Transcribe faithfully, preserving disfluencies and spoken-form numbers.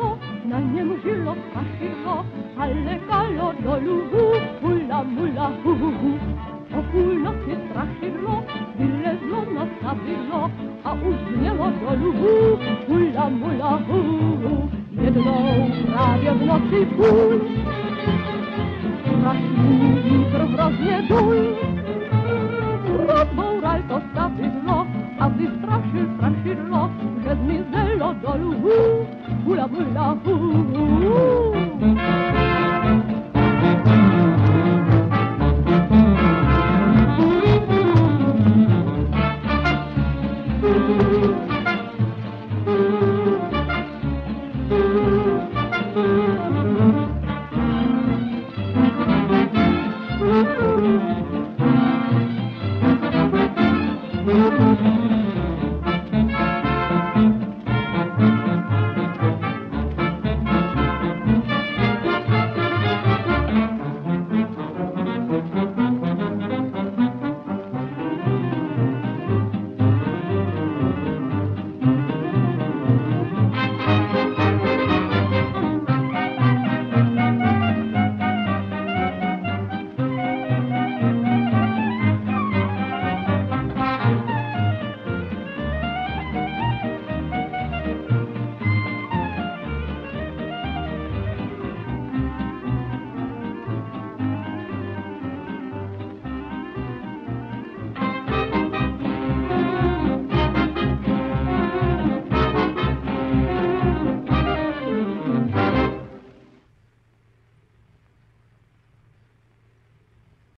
straszydło, na niem żylo straszydło, ale kalo do lubu, hula mula hu hu hu. O północy straszydło, wylezło na stabylo, a uznielo do lubu, hula mula hu hu. Jedną prawie w nocy pół, straszliwi krwroznie dół. Rozbouraj to stawidlo, a wystraszył straszydło, że zmizelo do lubu, hula mula hu hu.